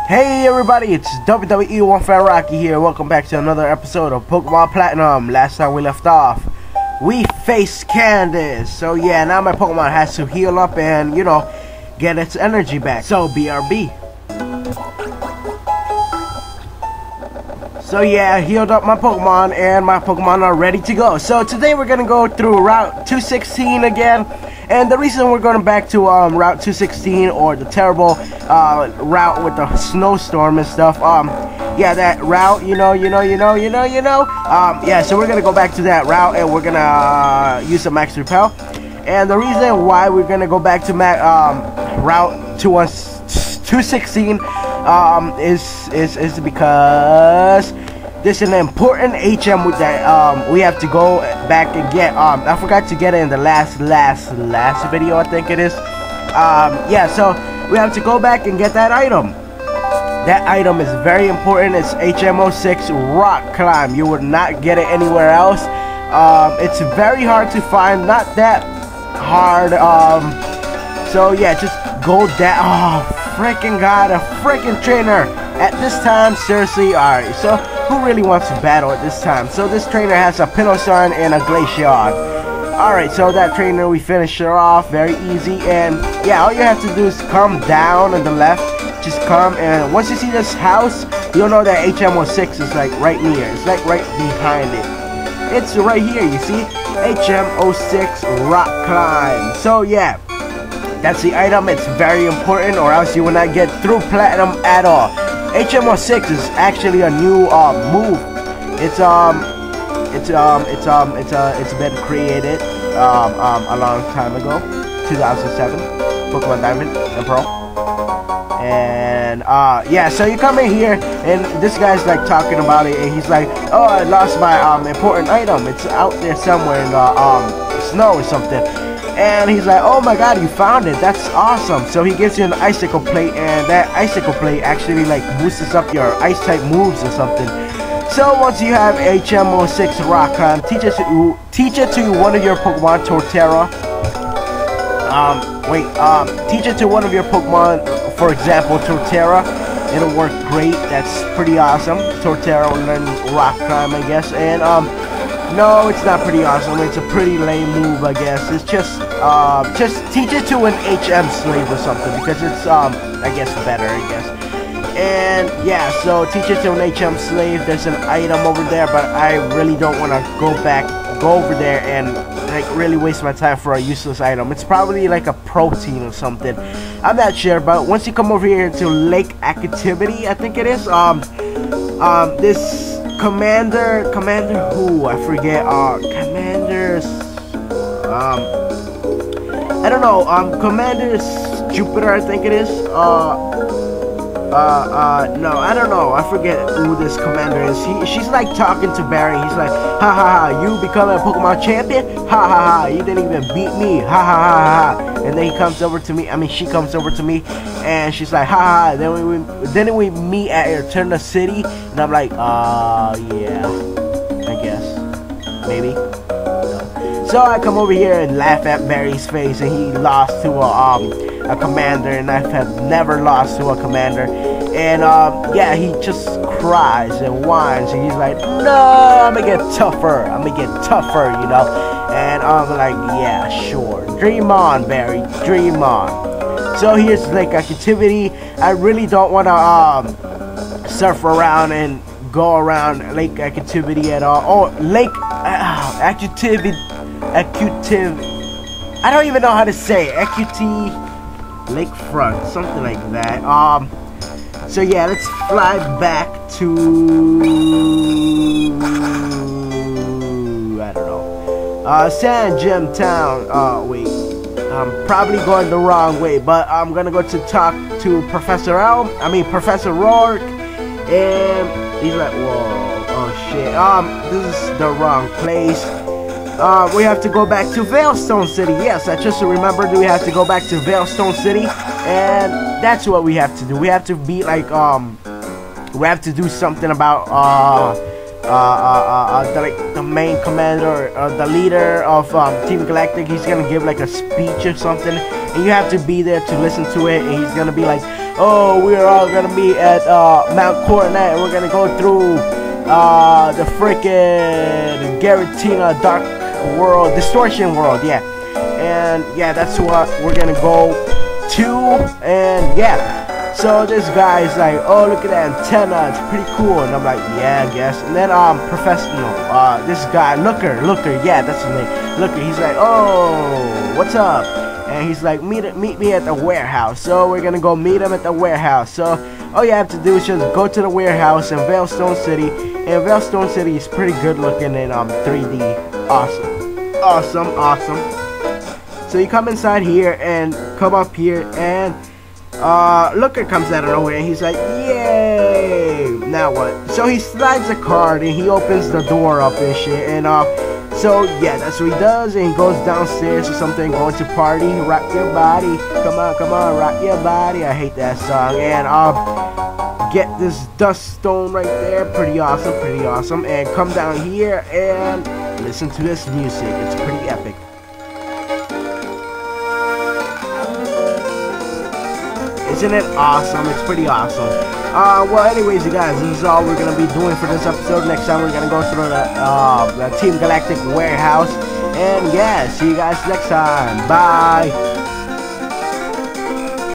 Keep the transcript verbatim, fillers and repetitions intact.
Hey everybody, it's W W E one Fat Rocky here. Welcome back to another episode of Pokemon Platinum. Last time we left off, we faced Candace. So yeah, now my Pokemon has to heal up and, you know, get its energy back. So B R B. So yeah, I healed up my Pokemon and my Pokemon are ready to go. So today we're gonna go through Route two sixteen again. And the reason we're going back to um, Route two sixteen, or the terrible uh, route with the snowstorm and stuff, um, yeah, that route, you know, you know, you know, you know, you know, um, yeah, so we're going to go back to that route, and we're going to uh, use some Max Repel. And the reason why we're going to go back to Ma um, Route two sixteen um, is, is, is because there's an important H M with that um, we have to go back and get. Um, I forgot to get it in the last, last, last video, I think it is. Um, yeah, so we have to go back and get that item. That item is very important. It's H M zero six Rock Climb. You would not get it anywhere else. Um, it's very hard to find. Not that hard. Um, so yeah, just go down. Oh, freaking god, a freaking trainer at this time. Seriously, alright. So who really wants to battle at this time? So this trainer has a Pinosun and a Glaceon. Alright, so that trainer, we finished her off very easy. And yeah, all you have to do is come down on the left. Just come, and once you see this house, you'll know that H M zero six is like right near. It's like right behind it. It's right here, you see? H M zero six Rock Climb. So yeah, that's the item. It's very important, or else you will not get through Platinum at all. H M zero six is actually a new uh, move. It's um, it's um, it's um, it's uh, it's been created um, um, a long time ago, two thousand seven, Pokemon Diamond and Pearl. And uh, yeah, so you come in here, and this guy's like talking about it, and he's like, "Oh, I lost my um important item. It's out there somewhere in the um snow or something." And he's like, "Oh my god, you found it. That's awesome." So he gives you an icicle plate, and that icicle plate actually like boosts up your ice type moves or something. So once you have H M zero six Rock Climb, teach it to teach it to one of your Pokemon, Torterra. Um, wait, um, teach it to one of your Pokemon, for example, Torterra. It'll work great. That's pretty awesome. Torterra will learn Rock Climb, I guess. And um. No, it's not pretty awesome. It's a pretty lame move, I guess. It's just, uh, just teach it to an H M slave or something, because it's, um, I guess better, I guess. And yeah, so teach it to an H M slave. There's an item over there, but I really don't want to go back, go over there and like really waste my time for a useless item. It's probably like a protein or something. I'm not sure, but once you come over here to Lake Activity, I think it is. Um, um, this. Commander, Commander who? I forget, uh, Commanders, um, I don't know, um, Commander Jupiter, I think it is, uh, uh, uh, no, I don't know, I forget who this Commander is. He, she's like talking to Barry. He's like, ha ha ha, you become a Pokemon champion? Ha ha ha, you didn't even beat me, ha ha ha ha. And then he comes over to me, I mean, she comes over to me, and she's like, ha ha, then we, then we meet at Eterna City, and I'm like, uh, yeah, I guess, maybe, no. So I come over here and laugh at Barry's face, and he lost to a, um, a commander, and I have never lost to a commander, and, um, yeah, he just cries and whines, and he's like, no, I'm gonna get tougher, I'm gonna get tougher, you know. And I'm like, yeah, sure. Dream on, Barry. Dream on. So here's Lake Activity. I really don't want to um, surf around and go around Lake Activity at all. Oh, Lake uh, Activity. Active. I don't even know how to say it. Equity Lakefront. Something like that. Um. So yeah, let's fly back to. I don't know. Uh, San Gem Town. Uh, wait. I'm probably going the wrong way, but I'm gonna go to talk to Professor Elm. I mean, Professor Rourke. And he's like, whoa. Oh, shit. Um, this is the wrong place. Uh, we have to go back to Veilstone City. Yes, I just remembered we have to go back to Veilstone City. And that's what we have to do. We have to be like, um, we have to do something about, uh, Uh, uh, uh, the, like the main commander, uh, the leader of um, Team Galactic. He's gonna give like a speech or something, and you have to be there to listen to it. And he's gonna be like, oh, we're all gonna meet at uh, Mount Coronet, and we're gonna go through uh, the freaking Giratina Dark World, Distortion World, yeah. And yeah, that's what we're gonna go to, and yeah. So this guy's like, oh, look at that antenna, it's pretty cool. And I'm like, yeah, I guess. And then um, Professional, uh, this guy, Looker, Looker, yeah, that's his name, Looker. He's like, oh, what's up? And he's like, meet meet me at the warehouse. So we're gonna go meet him at the warehouse. So all you have to do is just go to the warehouse in Veilstone City. And Veilstone City is pretty good looking in um three D. Awesome, awesome, awesome. So you come inside here and come up here and. Uh, Looker comes out of nowhere and he's like, yay! Now what? So he slides a card and he opens the door up and shit. And uh, so yeah, that's what he does. And he goes downstairs or something, going to party, rock your body. Come on, come on, rock your body. I hate that song. And uh, get this dust stone right there. Pretty awesome, pretty awesome. And come down here and listen to this music. It's pretty epic. Isn't it awesome? It's pretty awesome. Uh, well, anyways, you guys, this is all we're gonna be doing for this episode. Next time, we're gonna go through the, uh, the Team Galactic warehouse. And yeah, see you guys next time. Bye.